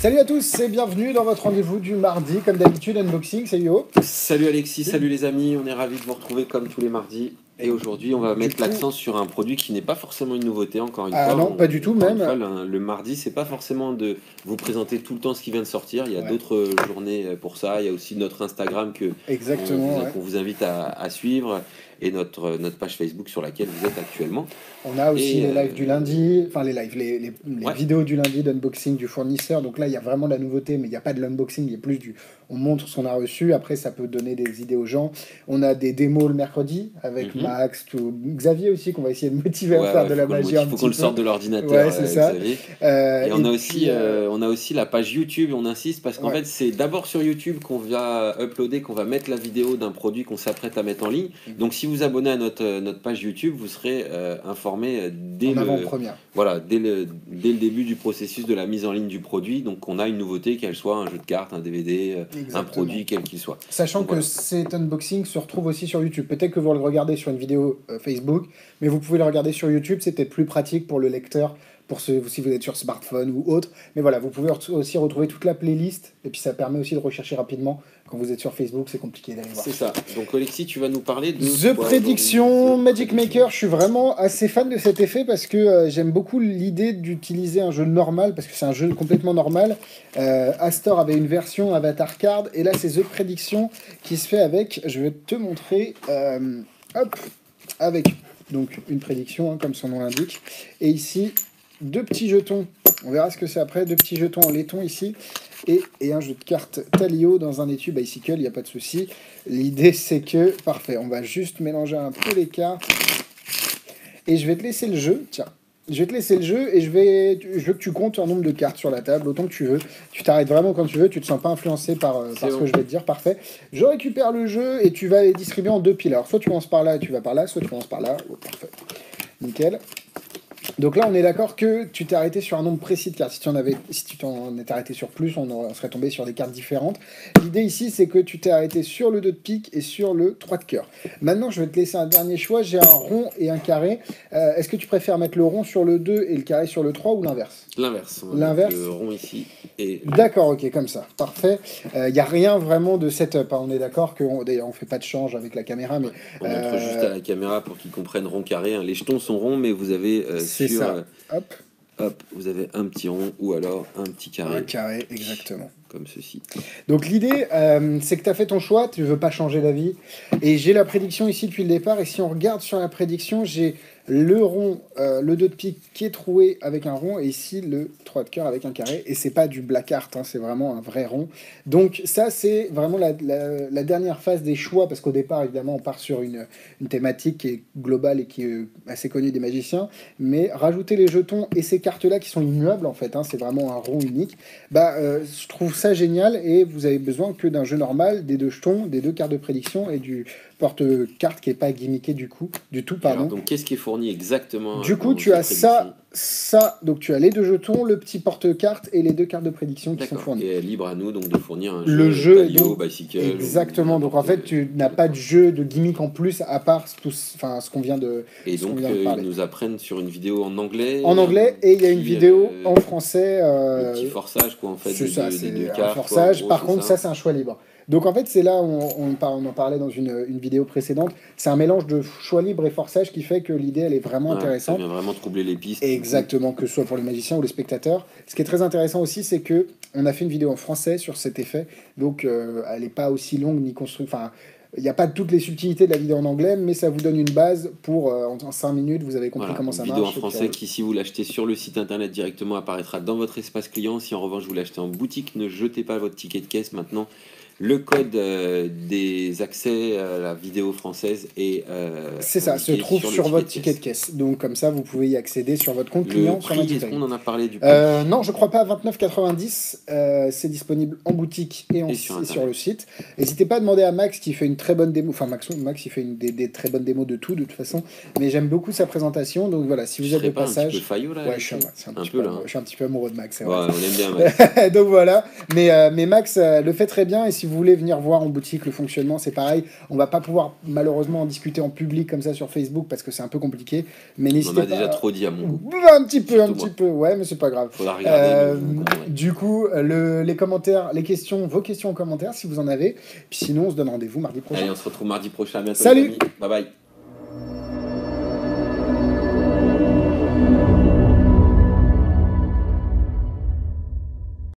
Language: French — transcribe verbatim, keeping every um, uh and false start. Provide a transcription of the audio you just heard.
Salut à tous et bienvenue dans votre rendez-vous du mardi, comme d'habitude, unboxing, salut Yo. Salut Alexis, salut les amis, on est ravis de vous retrouver comme tous les mardis. Et aujourd'hui, on va mettre l'accent sur un produit qui n'est pas forcément une nouveauté, encore une Ah fois. non, on, pas du tout même. Fois, le, le mardi, c'est pas forcément de vous présenter tout le temps ce qui vient de sortir. Il y a ouais. d'autres journées pour ça. Il y a aussi notre Instagram que Exactement, on, ouais. qu'on vous invite à, à suivre et notre, notre page Facebook sur laquelle vous êtes actuellement. On a aussi et les euh, lives du lundi, enfin les lives, les, les, les ouais. vidéos du lundi d'unboxing du fournisseur. Donc là, il y a vraiment de la nouveauté, mais il n'y a pas de l'unboxing, il y a plus du... On montre ce qu'on a reçu, après ça peut donner des idées aux gens. On a des démos le mercredi avec mm-hmm. Max, tout... Xavier aussi, qu'on va essayer de motiver ouais, à faire ouais, de la magie. Il faut qu'on le sorte de l'ordinateur, ouais, c'est ça. Xavier. Euh, et on, et a puis, aussi, euh, on a aussi la page YouTube, on insiste, parce qu'en ouais. fait, c'est d'abord sur YouTube qu'on va uploader, qu'on va mettre la vidéo d'un produit qu'on s'apprête à mettre en ligne. Mm-hmm. Donc si vous abonnez à notre, notre page YouTube, vous serez euh, informé dès en le... avant-première. Voilà, dès le, dès le début du processus de la mise en ligne du produit. Donc on a une nouveauté, qu'elle soit un jeu de cartes, un D V D, Exactement. un produit, quel qu'il soit. Sachant Donc, que voilà. cet unboxing se retrouve aussi sur YouTube. Peut-être que vous le regardez sur une vidéo euh, Facebook, mais vous pouvez le regarder sur YouTube, c'est peut-être plus pratique pour le lecteur, pour ce, si vous êtes sur smartphone ou autre. Mais voilà, vous pouvez aussi retrouver toute la playlist, et puis ça permet aussi de rechercher rapidement. Quand vous êtes sur Facebook, c'est compliqué d'aller voir. C'est ça. Donc Alexis, tu vas nous parler de... The Prédiction Magic Maker. Je suis vraiment assez fan de cet effet parce que euh, j'aime beaucoup l'idée d'utiliser un jeu normal, parce que c'est un jeu complètement normal. Euh, Astor avait une version Avatar Card, et là c'est The Prédiction qui se fait avec, je vais te montrer, euh, hop, avec donc une prédiction, hein, comme son nom l'indique. Et ici, deux petits jetons. On verra ce que c'est après. Deux petits jetons en laiton ici. Et, et un jeu de cartes Talio dans un étui Bicycle, il n'y a pas de souci. L'idée, c'est que... Parfait, on va juste mélanger un peu les cartes. Et je vais te laisser le jeu. Tiens, je vais te laisser le jeu et je, vais, je veux que tu comptes un nombre de cartes sur la table, autant que tu veux. Tu t'arrêtes vraiment quand tu veux, tu te sens pas influencé par, euh, par ce bon. que je vais te dire. Parfait. Je récupère le jeu et tu vas les distribuer en deux piles. Alors, soit tu commences par là et tu vas par là, soit tu commences par là. Oh, parfait. Nickel. Donc là, on est d'accord que tu t'es arrêté sur un nombre précis de cartes. Si tu en avais, si tu t'en étais arrêté sur plus, on, aurait, on serait tombé sur des cartes différentes. L'idée ici, c'est que tu t'es arrêté sur le deux de pique et sur le trois de cœur. Maintenant, je vais te laisser un dernier choix. J'ai un rond et un carré. Euh, Est-ce que tu préfères mettre le rond sur le deux et le carré sur le trois ou l'inverse? L'inverse. L'inverse. Le rond ici. Et... D'accord, ok, comme ça. Parfait. Il euh, n'y a rien vraiment de setup. Hein. On est d'accord qu'on d'ailleurs on fait pas de change avec la caméra, mais on euh... montre juste à la caméra pour qu'ils comprennent rond carré. Hein. Les jetons sont ronds, mais vous avez euh, c'est sur, ça. Euh, hop, hop, vous avez un petit rond ou alors un petit carré. Un carré, exactement. Comme ceci. Donc l'idée, euh, c'est que tu as fait ton choix, tu ne veux pas changer d'avis. Et j'ai la prédiction ici depuis le départ. Et si on regarde sur la prédiction, j'ai le rond, euh, le deux de pique qui est troué avec un rond, et ici le trois de cœur avec un carré. Et c'est pas du black art, hein, c'est vraiment un vrai rond. Donc ça, c'est vraiment la, la, la dernière phase des choix, parce qu'au départ, évidemment, on part sur une, une thématique qui est globale et qui est assez connue des magiciens. Mais rajouter les jetons et ces cartes-là qui sont immuables, en fait, hein, c'est vraiment un rond unique, bah, euh, je trouve ça génial, et vous avez besoin que d'un jeu normal, des deux jetons, des deux cartes de prédiction et du porte-carte qui n'est pas gimmické du coup, du tout, pardon. Alors, donc qu'est-ce qui est fourni exactement? Du coup, tu as ça, ça, donc tu as les deux jetons, le petit porte-carte et les deux cartes de prédiction qui sont fournies. Et libre à nous donc de fournir un le jeu, jeu Talio, Bicycle. Exactement, donc en fait tu n'as pas de jeu de gimmick en plus à part tout, enfin, ce qu'on vient de Et donc vient de euh, ils nous apprennent sur une vidéo en anglais. En anglais, et il y a une vidéo euh, en français. Euh, le petit forçage quoi en fait. C'est ça, c'est un cartes, forçage. quoi, gros, Par contre, ça, ça c'est un choix libre. Donc en fait, c'est là où on, on, on en parlait dans une, une vidéo précédente. C'est un mélange de choix libre et forçage qui fait que l'idée, elle est vraiment ouais, intéressante. Ça vient vraiment troubler les pistes. Exactement, que ce soit pour les magiciens ou les spectateurs. Ce qui est très intéressant aussi, c'est que on a fait une vidéo en français sur cet effet. Donc euh, elle n'est pas aussi longue ni construite. Enfin, il n'y a pas toutes les subtilités de la vidéo en anglais, mais ça vous donne une base pour, euh, en cinq minutes, vous avez compris voilà, comment ça marche. Une vidéo marche. en français qui, si vous l'achetez sur le site internet directement, apparaîtra dans votre espace client. Si en revanche vous l'achetez en boutique, ne jetez pas votre ticket de caisse maintenant. Le code euh, des accès à la vidéo française est euh, c'est ça, se trouve sur, sur votre ticket de caisse. Donc comme ça, vous pouvez y accéder sur votre compte le client. Prix, est-ce qu'on en a parlé du prix euh, Non, je crois pas. vingt-neuf quatre-vingt-dix. Euh, c'est disponible en boutique et, en, et sur, sur le site. N'hésitez pas à demander à Max qui fait une très bonne démo. Enfin, Max, Max il fait une, des, des très bonnes démos de tout de toute façon. Mais j'aime beaucoup sa présentation. Donc voilà, si vous je êtes de pas passage. Un petit peu faillot, là, ouais, je suis un, un, un peu, là, hein. Je suis un petit peu amoureux de Max. Ouais, on aime bien Max. Donc voilà. Mais, euh, mais Max euh, le fait très bien. Et si si vous voulez venir voir en boutique le fonctionnement, c'est pareil. On va pas pouvoir malheureusement en discuter en public comme ça sur Facebook parce que c'est un peu compliqué. Mais n'hésitez pas. On a déjà trop dit à mon goût. Un petit peu, Surtout un petit moi. peu. Ouais, mais c'est pas grave. Faudra regarder. Euh, du coup, le, les commentaires, les questions, vos questions en commentaire si vous en avez. Puis sinon, on se donne rendez-vous mardi prochain. Allez, on se retrouve mardi prochain. À bientôt. Salut. Bye bye.